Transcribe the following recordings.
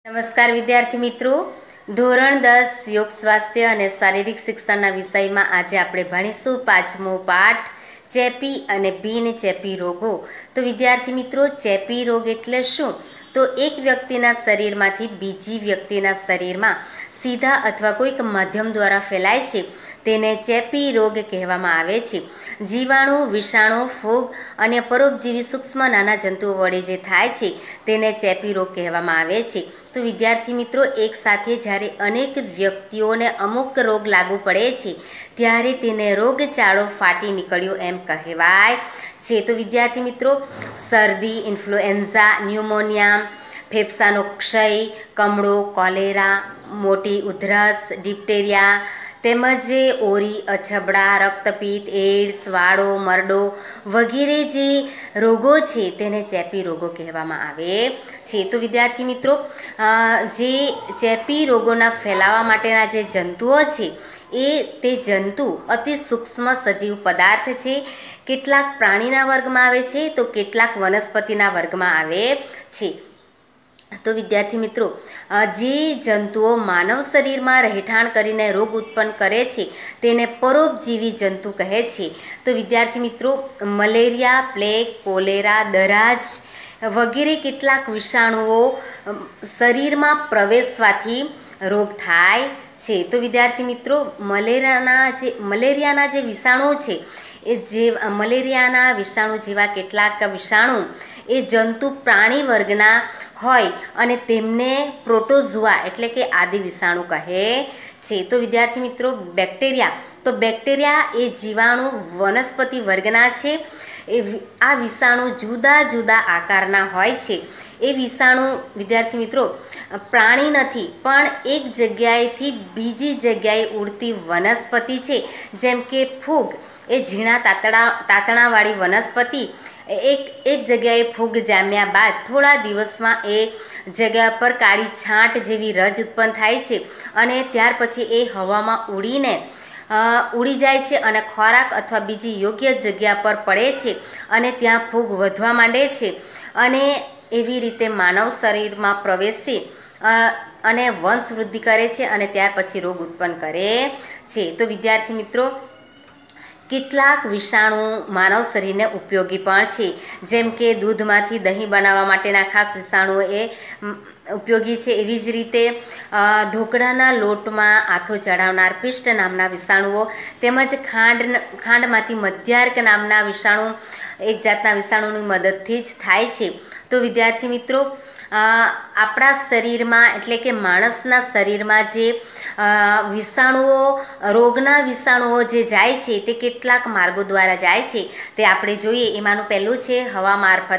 નમસ્કાર વિદ્યાર્થી મિત્રો, ધોરણ 10 યોગ સ્વાસ્થ્ય અને શારીરિક શિક્ષણના વિષયમાં આજે આપણે ભણીશું પાંચમો પાઠ ચેપી અને બિનચેપી રોગો। તો વિદ્યાર્થી મિત્રો, ચેપી રોગ એટલે શું? તો એક વ્યક્તિના શરીરમાંથી બીજી વ્યક્તિના શરીરમાં સીધા અથવા કોઈક માધ્યમ દ્વારા ફેલાય છે તેને ચેપી રોગ કહેવામાં આવે છે। જીવાણુ, વિષાણુ, ફૂગ અને પરોપજીવી સૂક્ષ્મ નાના જંતુઓ વડે જે થાય છે તેને ચેપી રોગ કહેવામાં આવે છે। તો વિદ્યાર્થી મિત્રો, એક સાથે જ્યારે અનેક વ્યક્તિઓને અમુક રોગ લાગુ પડે છે ત્યારે તેને રોગચાળો ફાટી નીકળ્યો એમ કહેવાય છે। તો વિદ્યાર્થી મિત્રો, શરદી, ઇન્ફ્લુએન્ઝા, ન્યુમોનિયા, ફેફસાનો ક્ષય, કમળો, કોલેરા, મોટી ઉધરસ, ડિપ્ટેરિયા તેમજ ઓરી, અછબડા, રક્તપિત્ત, એડ્સ, વાળો, મરડો વગેરે જે રોગો છે તેને ચેપી રોગો કહેવામાં આવે છે। તો વિદ્યાર્થી મિત્રો, જે ચેપી રોગોના ફેલાવા માટેના જે જંતુઓ છે તે જંતુ અતિ સૂક્ષ્મ સજીવ પદાર્થ છે। કેટલાક પ્રાણીના વર્ગમાં આવે છે તો કેટલાક વનસ્પતિના વર્ગમાં આવે છે। તો વિદ્યાર્થી મિત્રો, જે જંતુઓ માનવ શરીરમાં રહેઠાણ કરીને રોગ ઉત્પન્ન કરે છે તેને પરોપજીવી જંતુ કહે છે। તો વિદ્યાર્થી મિત્રો, મલેરિયા, પ્લેગ, કોલેરા, દરાજ વગેરે કેટલાક વિષાણુઓ શરીરમાં પ્રવેશવાથી રોગ થાય છે। તો વિદ્યાર્થી મિત્રો, મલેરિયાના જે વિષાણુ છે મલેરિયાના વિષાણુ જેવા કેટલાક વિષાણુ એ જંતુ પ્રાણી વર્ગના હોય અને તેમને પ્રોટોઝુઆ એટલે કે આદિ વિષાણુ કહે છે। તો વિદ્યાર્થી મિત્રો, બેક્ટેરિયા એ જીવાણુ વનસ્પતિ વર્ગના છે। આ વિષાણુ જુદા જુદા આકારના હોય છે। એ વિષાણુ વિદ્યાર્થી મિત્રો પ્રાણી નથી પણ એક જગ્યાએથી બીજી જગ્યાએ ઉડતી વનસ્પતિ છે। જેમ કે ફૂગ એ ઝીણા તાતણાવાળી વનસ્પતિ એક જગ્યાએ ફૂગ જામ્યા બાદ થોડા દિવસમાં એ જગ્યા પર કાળી છાંટ જેવી રજ ઉત્પન્ન થાય છે અને ત્યાર પછી એ હવામાં ઉડી જાય છે અને ખોરાક અથવા બીજી યોગ્ય જગ્યા પર પડે છે અને ત્યાં ફૂગ વધવા માંડે છે અને એવી રીતે માનવ શરીરમાં પ્રવેશી અને વંશવૃદ્ધિ કરે છે અને ત્યાર પછી રોગ ઉત્પન્ન કરે છે। તો વિદ્યાર્થી મિત્રો, કેટલાક વિષાણુ માનવ શરીરને ઉપયોગી પણ છે। જેમ કે દૂધમાંથી દહીં બનાવવા માટેના ખાસ વિષાણુઓ એ ઉપયોગી છે। એવી જ રીતે ઢોકળાના લોટમાં આથો ચડાવનાર પિષ્ટ નામના વિષાણુઓ તેમજ ખાંડમાંથી મધ્યાર્ક નામના વિષાણુ એક જાતના વિષાણુની મદદથી જ થાય છે। તો વિદ્યાર્થી મિત્રો, આપણા શરીરમાં એટલે કે માણસના શરીરમાં જે રોગના વિષાણુઓ જે જાય છે તે કેટલાક માર્ગો દ્વારા જાય છે તે આપણે જોઈએ। એમાંનું પહેલું છે હવા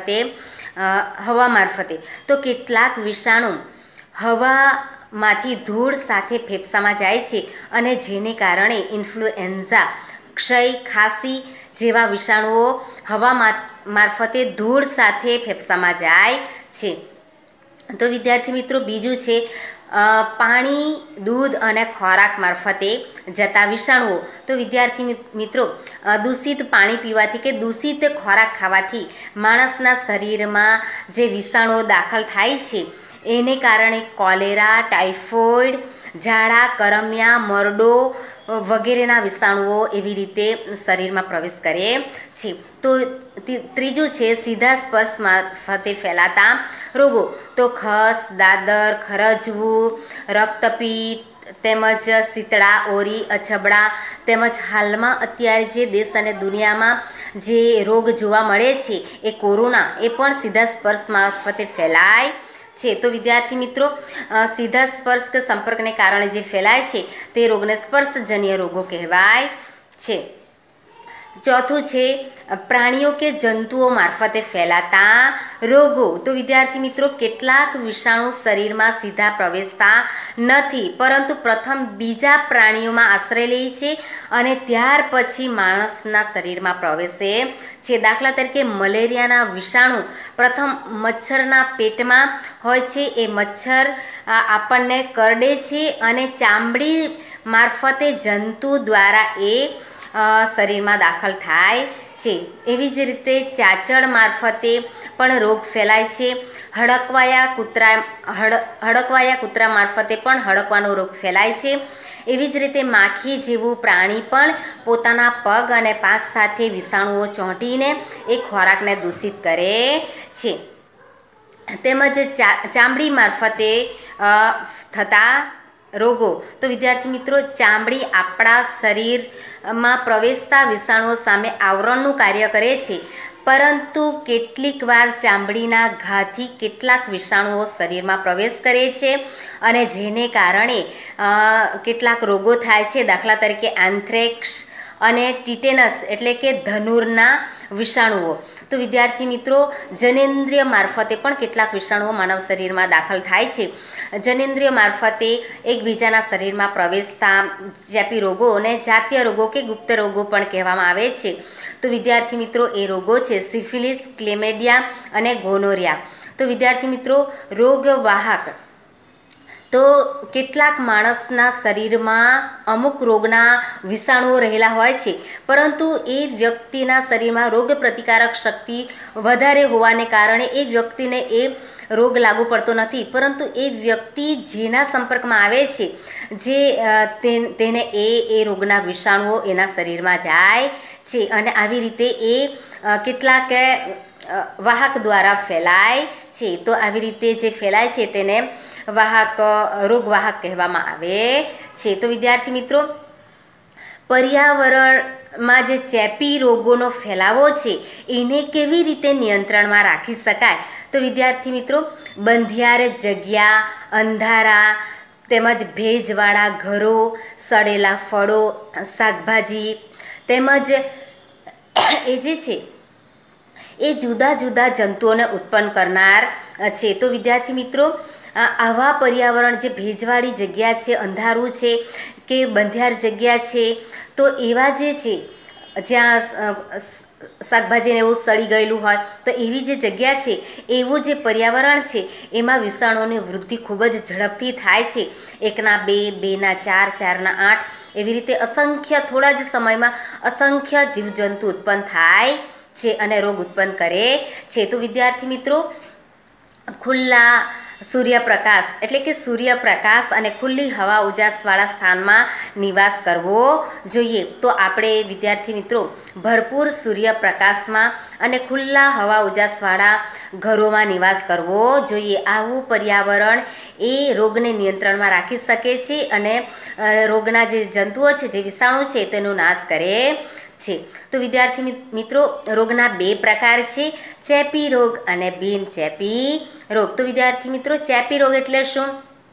મારફતે। તો કેટલાક વિષાણુ હવામાંથી ધૂળ સાથે ફેફસામાં જાય છે અને જેને કારણે ઇન્ફ્લુએન્ઝા, ક્ષય, ખાંસી જેવા વિષાણુઓ હવા મારફતે ધૂળ સાથે ફેફસામાં જાય છે। તો વિદ્યાર્થી મિત્રો, બીજું છે પાણી, દૂધ અને ખોરાક મારફતે જતા વિષાણુઓ। તો વિદ્યાર્થી મિત્રો, દૂષિત પાણી પીવાથી કે દૂષિત ખોરાક ખાવાથી માણસના શરીરમાં જે વિષાણુઓ દાખલ થાય છે એને કારણે કોલેરા, ટાઇફોઇડ, ઝાડા, કરમિયા, મરડો વગેરેના વિષાણુઓ એવી રીતે શરીરમાં પ્રવેશ કરે છે। તો ત્રીજું છે સીધા સ્પર્શ મારફતે ફેલાતા રોગો। તો ખસ, દાદર, ખરજવું, રક્તપિત્ત તેમજ શીતળા, ઓરી, અછબડા તેમજ હાલમાં અત્યારે જે દેશ અને દુનિયામાં જે રોગ જોવા મળે છે એ કોરોના એ પણ સીધા સ્પર્શ મારફતે ફેલાય છે। તો વિદ્યાર્થી મિત્રો, સીધા સ્પર્શ કે સંપર્કને કારણે જે ફેલાય છે તે રોગને સ્પર્શજન્ય રોગો કહેવાય છે। ચોથું છે પ્રાણીઓ કે જંતુઓ મારફતે ફેલાતા રોગો। તો વિદ્યાર્થી મિત્રો, કેટલાક વિષાણુ શરીરમાં સીધા પ્રવેશતા નથી પરંતુ પ્રથમ બીજા પ્રાણીઓમાં આશ્રય લે છે અને ત્યાર પછી માણસના શરીરમાં પ્રવેશે છે। દાખલા તરીકે મલેરિયાના વિષાણુ પ્રથમ મચ્છરના પેટમાં હોય છે। એ મચ્છર આપણને કરડે છે અને ચામડી મારફતે જંતુ દ્વારા એ શરીરમાં દાખલ થાય છે। એવી જ રીતે ચાંચડ મારફતે પણ રોગ ફેલાય છે। હડકવાયા કૂતરા મારફતે પણ હડકવાનો રોગ ફેલાય છે। એવી જ રીતે માખી જેવું પ્રાણી પણ પોતાના પગ અને પાંખ સાથે વિષાણુઓ ચોંટીને એ ખોરાકને દૂષિત કરે છે। તેમજ ચામડી મારફતે થતા રોગો, તો વિદ્યાર્થી મિત્રો, ચામડી આપણા શરીરમાં પ્રવેશતા વિષાણુઓ સામે આવરણનું કાર્ય કરે છે, પરંતુ કેટલીક વાર ચામડીના ઘાથી કેટલાક વિષાણુઓ શરીરમાં પ્રવેશ કરે છે અને જેને કારણે કેટલાક રોગો થાય છે। દાખલા તરીકે એન્થ્રેક્સ અને ટીટેનસ એટલે કે ધનુરના વિષાણુઓ। તો વિદ્યાર્થી મિત્રો, જનેન્દ્રિય મારફતે પણ કેટલાક વિષાણુઓ માનવ શરીરમાં દાખલ થાય છે। જનેન્દ્રિય મારફતે એકબીજાના શરીરમાં પ્રવેશતા ચેપી રોગોને જાતીય રોગો કે ગુપ્ત રોગો પણ કહેવામાં આવે છે। તો વિદ્યાર્થી મિત્રો, એ રોગો છે સિફિલિસ, ક્લેમેડિયા અને ગોનોરિયા। તો વિદ્યાર્થી મિત્રો, રોગવાહક, તો કેટલાક માણસના શરીરમાં અમુક રોગના વિષાણુઓ રહેલા હોય છે, પરંતુ એ વ્યક્તિના શરીરમાં રોગ પ્રતિકારક શક્તિ વધારે હોવાને કારણે એ વ્યક્તિને એ રોગ લાગુ પડતો નથી, પરંતુ એ વ્યક્તિ જેના સંપર્કમાં આવે છે તેને એ રોગના વિષાણુઓ એના શરીરમાં જાય છે અને આવી રીતે એ કેટલાક વાહક દ્વારા ફેલાય છે। તો આવી રીતે જે ફેલાય છે તેને રોગવાહક કહેવામાં આવે છે। તો વિદ્યાર્થી મિત્રો, પર્યાવરણમાં જે ચેપી રોગોનો ફેલાવો છે એને કેવી રીતે નિયંત્રણમાં રાખી શકાય? તો વિદ્યાર્થી મિત્રો, બંધિયાર જગ્યા, અંધારા તેમજ ભેજવાળા ઘરો, સડેલા ફળો, શાકભાજી તેમજ એ જે છે એ જુદા જુદા જંતુઓને ઉત્પન્ન કરનાર છે। તો વિદ્યાર્થી મિત્રો, આવા પર્યાવરણ, જે ભેજવાળી જગ્યા છે, અંધારું છે કે બંધિયાર જગ્યા છે, તો એવા જે છે જ્યાં શાકભાજીને એવું સડી ગયેલું હોય, તો એવી જે જગ્યા છે, એવું જે પર્યાવરણ છે, એમાં વિષાણુઓની વૃદ્ધિ ખૂબ જ ઝડપથી થાય છે। 1ના 2, 2ના 4, 4ના 8 એવી રીતે અસંખ્ય, થોડા જ સમયમાં અસંખ્ય જીવજંતુ ઉત્પન્ન થાય છે અને રોગ ઉત્પન્ન કરે છે। તો વિદ્યાર્થી મિત્રો, ખુલ્લા સૂર્યપ્રકાશ એટલે કે સૂર્યપ્રકાશ અને ખુલ્લી હવા ઉજાસવાળા સ્થાનમાં નિવાસ કરવો જોઈએ। તો આપણે વિદ્યાર્થી મિત્રો ભરપૂર સૂર્યપ્રકાશમાં અને ખુલ્લા હવા ઉજાસવાળા ઘરોમાં નિવાસ કરવો જોઈએ। આવું પર્યાવરણ એ રોગને નિયંત્રણમાં રાખી શકે છે અને રોગના જે જંતુઓ છે, જે વિષાણુ છે, તેનો નાશ કરે છે। તો વિદ્યાર્થી મિત્રો, રોગના 2 પ્રકાર છે, ચેપી રોગ અને બિનચેપી રોગ। તો વિદ્યાર્થી મિત્રો, ચેપી રોગ એટલે શું?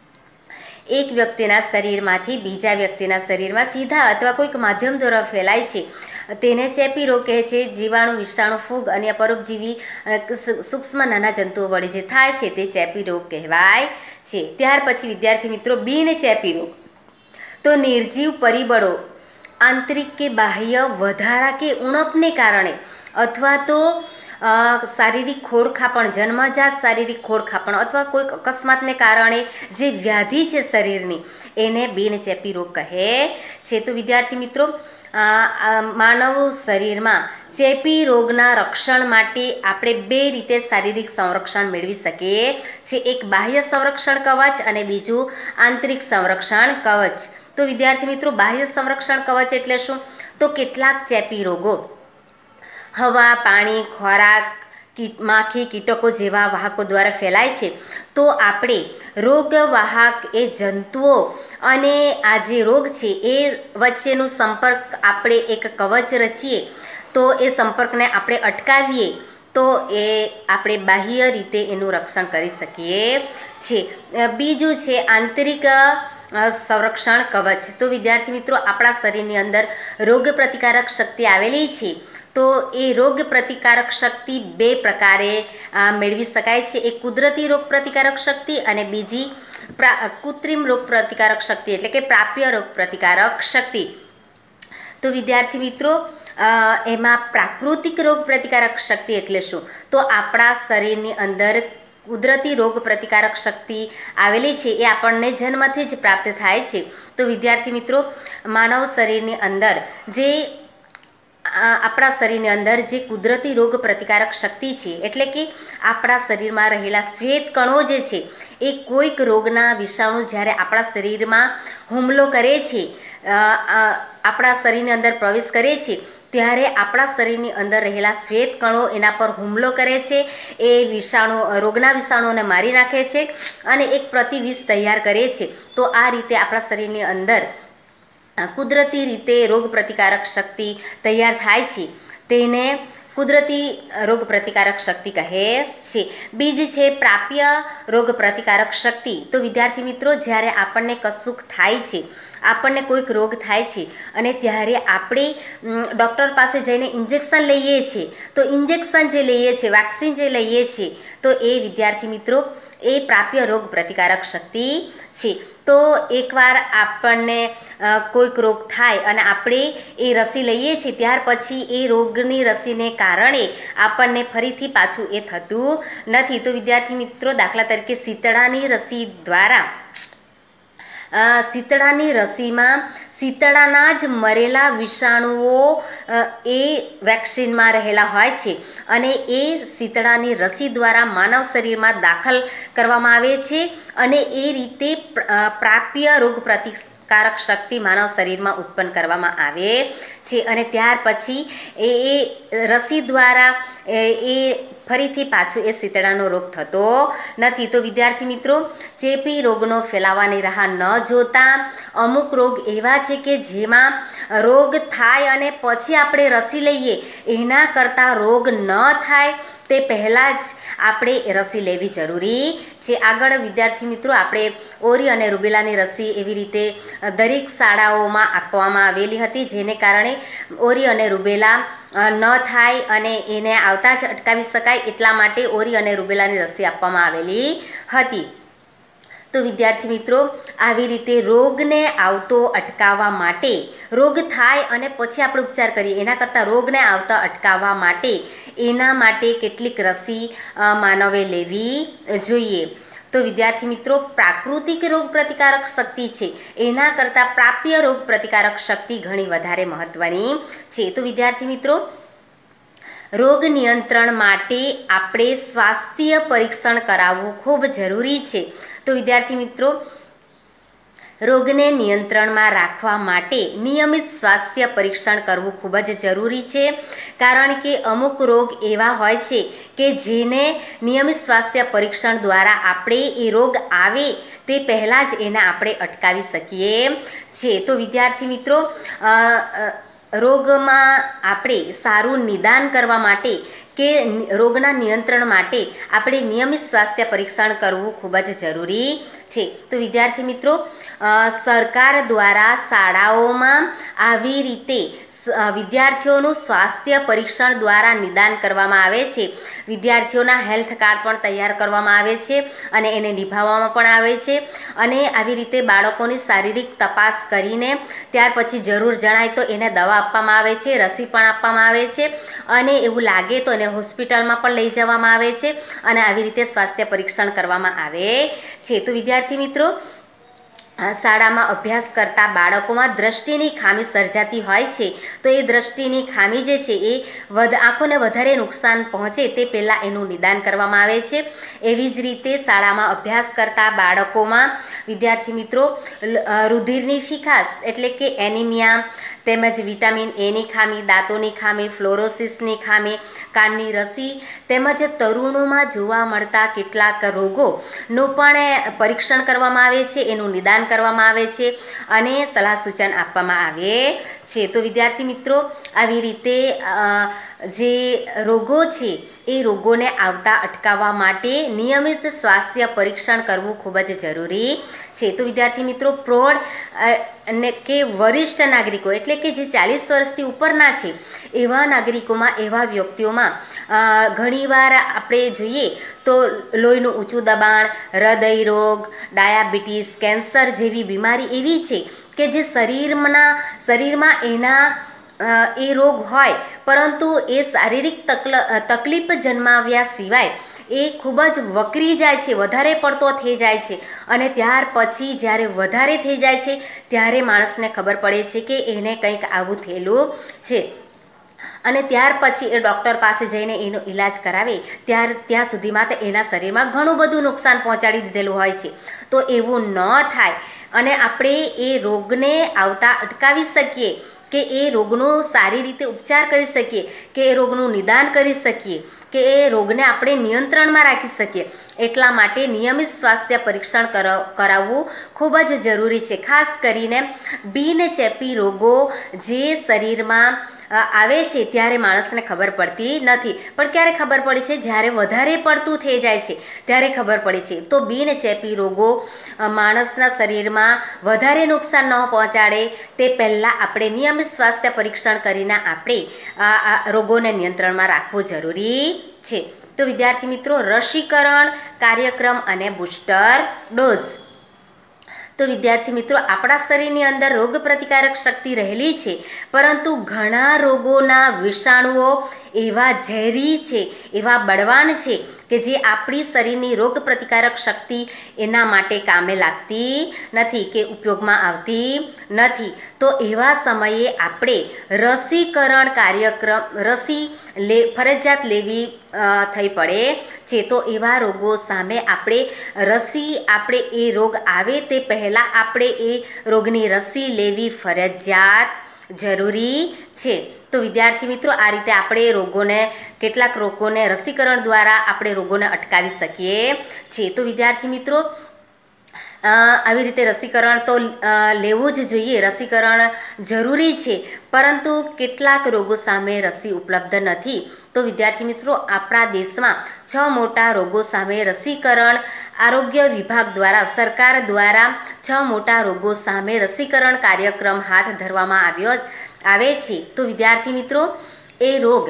એક વ્યક્તિના શરીરમાંથી બીજા વ્યક્તિના શરીરમાં સીધા અથવા કોઈક માધ્યમ દ્વારા ફેલાય છે, તેને ચેપી રોગ કહે છે। જીવાણુ, વિષાણુ, ફૂગ, અન્ય પરોપજીવી સૂક્ષ્મ નાના જંતુઓ વડે જે થાય છે તે ચેપી રોગ કહેવાય છે। ત્યાર પછી વિદ્યાર્થી મિત્રો, બિનચેપી રોગ, તો નિર્જીવ પરિબળો, આંતરિક કે બાહ્ય વધારા કે ઉણપને કારણે અથવા તો શારીરિક ખોડખાપણ, જન્મજાત શારીરિક ખોડખાપણ અથવા કોઈક અકસ્માતને કારણે જે વ્યાધિ છે શરીરની, એને બિનચેપી રોગ કહે છે। તો વિદ્યાર્થી મિત્રો, માનવ શરીરમાં ચેપી રોગના રક્ષણ માટે આપણે 2 રીતે શારીરિક સંરક્ષણ મેળવી શકીએ છીએ। એક બાહ્ય સંરક્ષણ કવચ અને બીજું આંતરિક સંરક્ષણ કવચ। તો વિદ્યાર્થી મિત્રો, બાહ્ય સંરક્ષણ કવચ એટલે શું? તો કેટલાક ચેપી રોગો હવા, પાણી, ખોરાક, માખી, કીટકો જેવા વાહકો દ્વારા ફેલાય છે। તો આપણે રોગવાહક એ જંતુઓ અને આ જે રોગ છે એ વચ્ચેનો સંપર્ક આપણે એક કવચ રચીએ, તો એ સંપર્કને આપણે અટકાવીએ, તો એ આપણે બાહ્ય રીતે એનું રક્ષણ કરી શકીએ છીએ। બીજું છે આંતરિક સંરક્ષણ કવચ। તો વિદ્યાર્થી મિત્રો, આપણા શરીરની અંદર રોગ પ્રતિકારક શક્તિ આવેલી છે। તો એ રોગ પ્રતિકારક શક્તિ 2 પ્રકારે મેળવી શકાય છે। એક કુદરતી રોગ પ્રતિકારક શક્તિ અને બીજી કૃત્રિમ રોગ પ્રતિકારક શક્તિ એટલે કે પ્રાપ્ય રોગ પ્રતિકારક શક્તિ। તો વિદ્યાર્થી મિત્રો, એમાં પ્રાકૃતિક રોગ પ્રતિકારક શક્તિ એટલે શું? તો આપણા શરીરની અંદર કુદરતી રોગ પ્રતિકારક શક્તિ આવેલી છે, એ આપણને જન્મથી જ પ્રાપ્ત થાય છે। તો વિદ્યાર્થી મિત્રો, માનવ શરીરની અંદર જે આપણા શરીરની અંદર જે કુદરતી રોગ પ્રતિકારક શક્તિ છે, એટલે કે આપણા શરીરમાં રહેલા શ્વેત કણો જે છે એ કોઈક રોગના વિષાણુ જ્યારે આપણા શરીરમાં હુમલો કરે છે, આપણા શરીરની અંદર પ્રવેશ કરે છે, ત્યારે આપણા શરીરની અંદર રહેલા શ્વેત કણો એના પર હુમલો કરે છે. એ રોગના વિષાણુઓને મારી નાખે છે અને એક પ્રતિવિષ તૈયાર કરે છે. તો આ રીતે આપણા શરીરની અંદર કુદરતી રીતે રોગ પ્રતિકારક શક્તિ તૈયાર થાય છે, તેને કુદરતી રોગ પ્રતિકારક શક્તિ કહે છે. બીજ છે પ્રાપ્ય રોગ પ્રતિકારક શક્તિ. તો વિદ્યાર્થી મિત્રો, જ્યારે આપણને કશુંક થાય છે, આપણને કોઈક રોગ થાય છે અને ત્યારે આપણે ડૉક્ટર પાસે જઈને ઇન્જેક્શન લઈએ છીએ, તો ઇન્જેક્શન જે લઈએ છીએ, વેક્સિન જે લઈએ છીએ, તો એ વિદ્યાર્થી મિત્રો એ પ્રાપ્ય રોગ પ્રતિકારક શક્તિ છે. તો એકવાર આપણને કોઈક રોગ થાય અને આપણે એ રસી લઈએ છીએ, ત્યાર પછી એ રોગની રસીને કારણે આપણને ફરીથી પાછું એ થતું નથી. તો વિદ્યાર્થી મિત્રો, દાખલા તરીકે શીતળાની રસી દ્વારા શીતળાની રસીમાં શીતળાના જ મરેલા વિષાણુઓ એ વેક્સિનમાં રહેલા હોય છે અને એ શીતળાની રસી દ્વારા માનવ શરીરમાં દાખલ કરવામાં આવે છે અને એ રીતે પ્રાપ્ય રોગ પ્રતિકારક શક્તિ માનવ શરીરમાં ઉત્પન્ન કરવામાં આવે છે અને ત્યાર પછી એ રસી દ્વારા એ ફરીથી પાછું એ શીતળાનો રોગ થતો નથી. તો વિદ્યાર્થી મિત્રો, ચેપી રોગનો ફેલાવાની રાહ ન જોતા અમુક રોગ એવા છે કે જેમાં રોગ થાય અને પછી આપણે રસી લઈએ, એના કરતાં રોગ ન થાય તે પહેલાં જ આપણે રસી લેવી જરૂરી છે. આગળ વિદ્યાર્થી મિત્રો, આપણે ઓરી અને રૂબેલાની રસી એવી રીતે દરેક શાળાઓમાં આપવામાં આવેલી હતી, જેને કારણે ઓરી અને રૂબેલા ન થાય અને એને આવતા જ અટકાવી શકાય, એટલા માટે ઓરી અને રૂબેલાની રસી આપવામાં આવેલી હતી. તો વિદ્યાર્થી મિત્રો, આવી રીતે રોગને આવતો અટકાવવા માટે, રોગ થાય અને પછી આપણે ઉપચાર કરીએ એના કરતાં રોગને આવતા અટકાવવા માટે એના માટે કેટલીક રસી માનવે લેવી જોઈએ. તો વિદ્યાર્થી મિત્રો, પ્રાકૃતિક રોગ પ્રતિકારક શક્તિ છે એના કરતાં પ્રાપ્ય રોગ પ્રતિકારક શક્તિ ઘણી વધારે મહત્ત્વની છે. તો વિદ્યાર્થી મિત્રો, રોગ નિયંત્રણ માટે આપણે સ્વાસ્થ્ય પરીક્ષણ કરાવવું ખૂબ જરૂરી છે. તો વિદ્યાર્થી મિત્રો, રોગને નિયંત્રણમાં રાખવા માટે નિયમિત સ્વાસ્થ્ય પરીક્ષણ કરવું ખૂબ જ જરૂરી છે, કારણ કે અમુક રોગ એવા હોય છે કે જેને નિયમિત સ્વાસ્થ્ય પરીક્ષણ દ્વારા આપણે એ રોગ આવે તે પહેલાં જ એને આપણે અટકાવી શકીએ છીએ. તો વિદ્યાર્થી મિત્રો, રોગમાં આપણે સારું નિદાન કરવા માટે કે રોગના નિયંત્રણ માટે આપણે નિયમિત સ્વાસ્થ્ય પરીક્ષણ કરવું ખૂબ જ જરૂરી છે. તો વિદ્યાર્થી મિત્રો, સરકાર દ્વારા શાળાઓમાં આવી રીતે વિદ્યાર્થીઓનું સ્વાસ્થ્ય પરીક્ષણ દ્વારા નિદાન કરવામાં આવે છે. વિદ્યાર્થીઓના હેલ્થ કાર્ડ પણ તૈયાર કરવામાં આવે છે અને એને નિભાવવામાં પણ આવે છે અને આવી રીતે બાળકોની શારીરિક તપાસ કરીને ત્યાર પછી જરૂર જણાય તો એને દવા આપવામાં આવે છે, રસી પણ આપવામાં આવે છે અને એવું લાગે તો એને હોસ્પિટલમાં પણ લઈ જવામાં આવે છે અને આવી રીતે સ્વાસ્થ્ય પરીક્ષણ કરવામાં આવે છે. તો વિદ્યાર્થી મિત્રો, શાળામાં અભ્યાસ કરતા બાળકોમાં દ્રષ્ટિની ખામી સર્જાતી હોય છે. તો એ દ્રષ્ટિની ખામી જે છે એ આંખોને વધારે નુકસાન પહોંચે તે પહેલાં એનું નિદાન કરવામાં આવે છે. એવી જ રીતે શાળામાં અભ્યાસ કરતા બાળકોમાં વિદ્યાર્થી મિત્રો, રુધિરની ફિકાસ એટલે કે એનિમિયા, તેમજ વિટામિન એની ખામી, દાંતોની ખામી, ફ્લોરોસિસની ખામી, કાનની રસી તેમજ તરુણોમાં જોવા મળતા કેટલાક રોગોનું પણ પરીક્ષણ કરવામાં આવે છે, એનું નિદાન કરવામાં આવે છે અને સલાહ સૂચન આપવામાં આવે છે. તો વિદ્યાર્થી મિત્રો, આવી રીતે જે રોગો છે એ રોગોને આવતા અટકાવવા માટે નિયમિત સ્વાસ્થ્ય પરીક્ષણ કરવું ખૂબ જ જરૂરી છે. તો વિદ્યાર્થી મિત્રો, પ્રૌઢ અને કે વરિષ્ઠ નાગરિકો એટલે કે જે 40 વર્ષથી ઉપરના છે એવા નાગરિકોમાં, એવા વ્યક્તિઓમાં ઘણીવાર આપણે જોઈએ તો લોહીનું ઊંચું દબાણ, હૃદય રોગ, ડાયાબિટીસ, કેન્સર જેવી બીમારી એવી છે કે જે શરીરમાં એના એ રોગ હોય, પરંતુ એ શારીરિક તકલીફ જન્માવ્યા સિવાય એ ખૂબ જ વકરી જાય છે, વધારે પડતો થઈ જાય છે અને ત્યાર પછી જ્યારે વધારે થઈ જાય છે ત્યારે માણસને ખબર પડે છે કે એને કંઈક આવું થયેલું છે. અને ત્યાર પછી એ ડૉક્ટર પાસે જઈને એનો ઈલાજ કરાવે ત્યાં સુધીમાં તો એના શરીરમાં ઘણું બધું નુકસાન પહોંચાડી દીધેલું હોય છે. તો એવું ન થાય અને આપણે એ રોગને આવતા અટકાવી શકીએ, કે એ રોગનો સારી રીતે ઉપચાર કરી શકીએ, કે એ રોગનું નિદાન કરી શકીએ, કે એ રોગને આપણે નિયંત્રણમાં રાખી શકીએ, એટલા માટે નિયમિત સ્વાસ્થ્ય પરીક્ષણ કરાવવું ખૂબ જ જરૂરી છે. ખાસ કરીને બિનચેપી રોગો જે શરીરમાં આવે છે ત્યારે માણસને ખબર પડતી નથી, પણ ક્યારે ખબર પડે છે? જ્યારે વધારે પડતું થઈ જાય છે ત્યારે ખબર પડે છે. તો બિનચેપી રોગો માણસના શરીરમાં વધારે નુકસાન ન પહોંચાડે તે પહેલાં આપણે નિયમિત સ્વાસ્થ્ય પરીક્ષણ કરીને આપણે આ રોગોને નિયંત્રણમાં રાખવું જરૂરી છે. તો વિદ્યાર્થી મિત્રો, રસીકરણ કાર્યક્રમ અને બૂસ્ટર ડોઝ. તો વિદ્યાર્થી મિત્રો, આપણા શરીરની અંદર રોગ પ્રતિકારક શક્તિ રહેલી છે, પરંતુ ઘણા રોગોના વિષાણુઓ એવા ઝેરી છે, એવા બળવાન છે કે જે આપણી શરીરની રોગ પ્રતિકારક શક્તિ એના માટે કામે લાગતી નથી કે ઉપયોગમાં આવતી નથી. તો એવા સમયે આપણે રસીકરણ કાર્યક્રમ ફરજિયાત લેવી થઈ પડે છે. તો એવા રોગો સામે આપણે એ રોગ આવે તે પહેલાં આપણે એ રોગની રસી લેવી ફરજિયાત જરૂરી છે. તો વિદ્યાર્થી મિત્રો, આ રીતે આપણે કેટલાક રોગોને રસીકરણ દ્વારા આપણે રોગોને અટકાવી શકીએ છીએ. તો વિદ્યાર્થી મિત્રો, આવી રીતે રસીકરણ તો લેવું જ જોઈએ, રસીકરણ જરૂરી છે, પરંતુ કેટલાક રોગો સામે રસી ઉપલબ્ધ નથી. તો વિદ્યાર્થી મિત્રો, આપણા દેશમાં 6 મોટા રોગો સામે રસીકરણ આરોગ્ય વિભાગ દ્વારા, સરકાર દ્વારા 6 મોટા રોગો સામે રસીકરણ કાર્યક્રમ હાથ ધરવામાં આવે છે. તો વિદ્યાર્થી મિત્રો, એ રોગ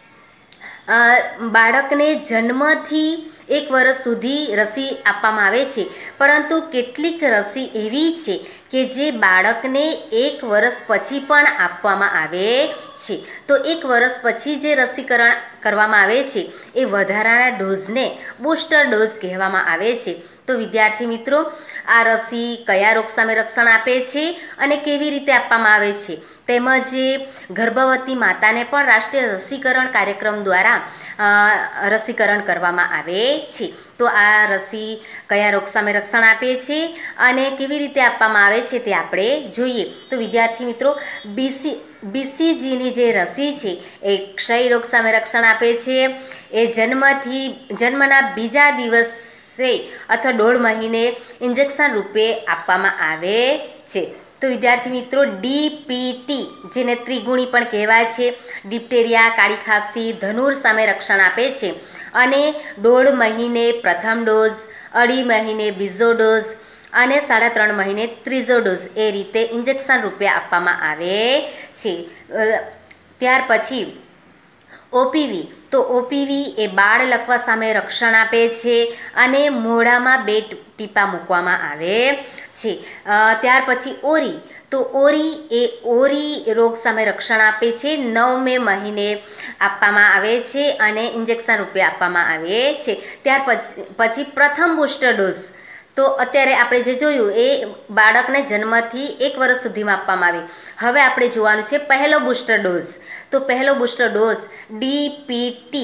બાળકને જન્મથી 1 વર્ષ સુધી રસી આપવામાં આવે છે, પરંતુ કેટલીક રસી એવી છે કે જે બાળકને 1 વર્ષ પછી પણ આપવામાં આવે છે. તો 1 વર્ષ પછી જે રસીકરણ કરવામાં આવે છે એ વધારાના ડોઝને બૂસ્ટર ડોઝ કહેવામાં આવે છે. તો વિદ્યાર્થી મિત્રો, આ રસી કયા રોગ સામે રક્ષણ આપે છે અને કેવી રીતે આપવામાં આવે છે, તેમજ ગર્ભવતી માતાને પણ રાષ્ટ્રીય રસીકરણ કાર્યક્રમ દ્વારા રસીકરણ કરવામાં આવે છે. તો આ રસી કયા રોગ સામે રક્ષણ આપે છે અને કેવી રીતે આપવામાં આવે છે તે આપણે જોઈએ. તો વિદ્યાર્થી મિત્રો, BCGની જે રસી છે એ ક્ષય રોગ સામે રક્ષણ આપે છે. એ જન્મના બીજા દિવસે અથવા 1.5 મહિને ઇન્જેક્શન રૂપે આપવામાં આવે છે. તો વિદ્યાર્થી મિત્રો, DPT જેને ત્રિગુણી પણ કહેવાય છે, ડિપ્ટેરિયા, કાળી ખાંસી, ધનુર સામે રક્ષણ આપે છે, અને 1.5 મહિને પ્રથમ ડોઝ, 2.5 મહિને બીજો ડોઝ અને 3.5 મહિને ત્રીજો ડોઝ એ રીતે ઇન્જેક્શન રૂપે આપવામાં આવે છે. ત્યાર પછી OPV. તો OPV એ બાળ લકવા સામે રક્ષણ આપે છે અને મોઢામાં 2 ટીપા મૂકવામાં આવે છે. ત્યાર પછી ORI. તો ઓરી રોગ સામે રક્ષણ આપે છે, 9મે મહિને આપવામાં આવે છે અને ઇન્જેક્શન રૂપે આપવામાં આવે છે. ત્યાર પછી પ્રથમ બૂસ્ટર ડોઝ. તો અત્યારે આપણે જે જોયું એ બાળકને જન્મથી 1 વર્ષ સુધીમાં આપવામાં આવે. હવે આપણે જોવાનું છે પહેલો બૂસ્ટર ડોઝ. તો પહેલો બૂસ્ટર ડોઝ DPT,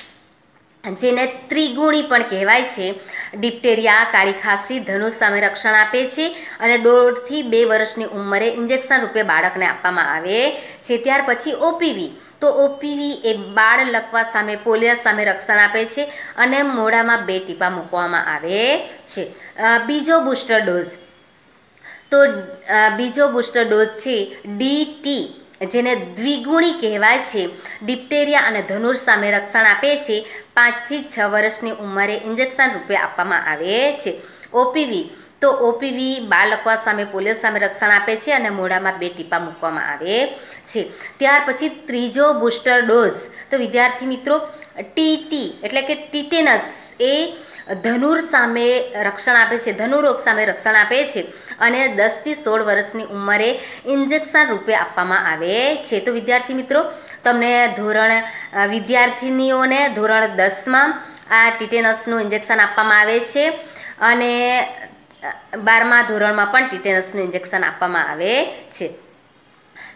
જેને ત્રિગુણી પણ કહેવાય છે, ડિપ્ટેરિયા, કાળી ખાંસી, ધનુષ સામે રક્ષણ આપે છે અને 1.5 થી 2 વર્ષની ઉંમરે ઇન્જેક્શન રૂપે બાળકને આપવામાં આવે છે. ત્યાર પછી OPV. તો OPV એ બાળ લકવા સામે, પોલિયો સામે રક્ષણ આપે છે અને મોઢામાં 2 ટીપા મૂકવામાં આવે છે. બીજો બૂસ્ટર ડોઝ. તો બીજો બૂસ્ટર ડોઝ છે DT, જેને દ્વિગુણી કહેવાય છે, ડિપ્ટેરિયા અને ધનુર સામે રક્ષણ આપે છે, 5 થી 6 વર્ષની ઉંમરે ઇન્જેક્શન રૂપે આપવામાં આવે છે. OPV. તો OPV બાળ લકવા સામે, પોલિયો સામે રક્ષણ આપે છે અને મોઢામાં 2 ટીપા મૂકવામાં આવે છે. ત્યાર પછી ત્રીજો બૂસ્ટર ડોઝ. તો વિદ્યાર્થી મિત્રો, TT એટલે કે ટીટેનસ એ ધનુર સામે રક્ષણ આપે છે, ધનુરોગ સામે રક્ષણ આપે છે અને 10 થી 16 વર્ષની ઉંમરે ઇન્જેક્શન રૂપે આપવામાં આવે છે. તો વિદ્યાર્થી મિત્રો, તમને વિદ્યાર્થીનીઓને ધોરણ 10માં આ ટીટેનસનું ઇન્જેક્શન આપવામાં આવે છે અને 12મા ધોરણમાં પણ ટીટેનસનું ઇન્જેક્શન આપવામાં આવે છે.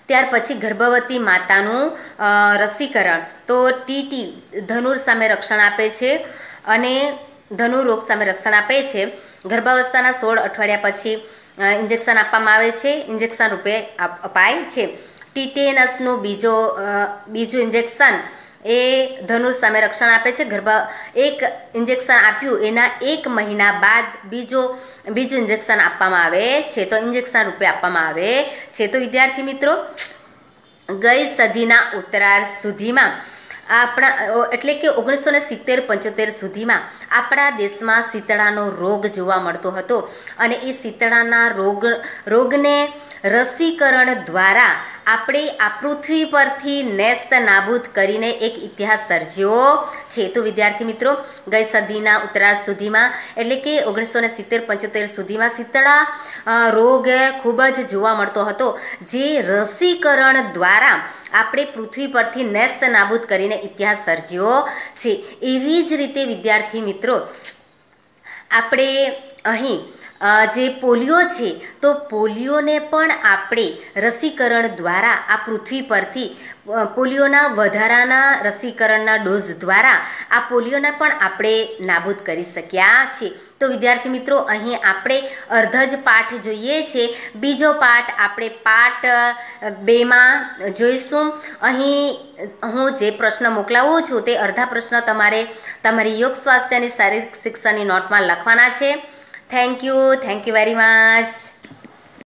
ત્યાર પછી ગર્ભવતી માતાનું રસીકરણ, તો ટીટી ધનુર સામે રક્ષણ આપે છે અને ધનુરોગ સામે રક્ષણ આપે છે. ગર્ભાવસ્થાના 16 અઠવાડિયા પછી ઇન્જેક્શન આપવામાં આવે છે, ઇન્જેક્શન રૂપે અપાય છે. ટીટેનસનું બીજું ઇન્જેક્શન એ ધનુર સામે રક્ષણ આપે છે. એક ઇન્જેક્શન આપ્યું એના 1 મહિના બાદ બીજું ઇન્જેક્શન આપવામાં આવે છે, તો ઇન્જેક્શન રૂપે આપવામાં આવે છે. તો વિદ્યાર્થી મિત્રો, ગઈ સદીના ઉત્તરાર્ધ સુધીમાં એટલે કે 1970-75 સુધીમાં આપણા દેશમાં શીતળાનો રોગ જોવા મળતો હતો અને એ શીતળાના રોગને રસીકરણ દ્વારા આપણે આ પૃથ્વી પરથી નેસ્ત નાબૂદ કરીને એક ઇતિહાસ સર્જ્યો છે. તો વિદ્યાર્થી મિત્રો, ગઈ સદીના ઉત્તરાર્ધ સુધીમાં એટલે કે 1970-75 સુધીમાં શીતળા રોગ ખૂબ જ જોવા મળતો હતો, જે રસીકરણ દ્વારા આપણે પૃથ્વી પરથી નેસ્ત નાબૂદ કરીને ઇતિહાસ સર્જ્યો છે. એવી જ રીતે વિદ્યાર્થી મિત્રો, આપણે અહીં જે પોલિયો છે, તો પોલિયોને પણ આપણે રસીકરણ દ્વારા આ પૃથ્વી પરથી પોલિયોના વધારાના રસીકરણના ડોઝ દ્વારા આ પોલિયોને પણ આપણે નાબૂદ કરી શક્યા છે. તો વિદ્યાર્થી મિત્રો, અહીં આપણે અર્ધ જ પાઠ જોઈએ છે. બીજો પાઠ આપણે પાર્ટ 2માં જોઈશું. અહીં હું જે પ્રશ્ન મોકલાવું છું તે અડધા પ્રશ્ન તમારે તમારી યોગ સ્વાસ્થ્ય અને શારીરિક શિક્ષણની નોટમાં લખવાના છે. Thank you very much.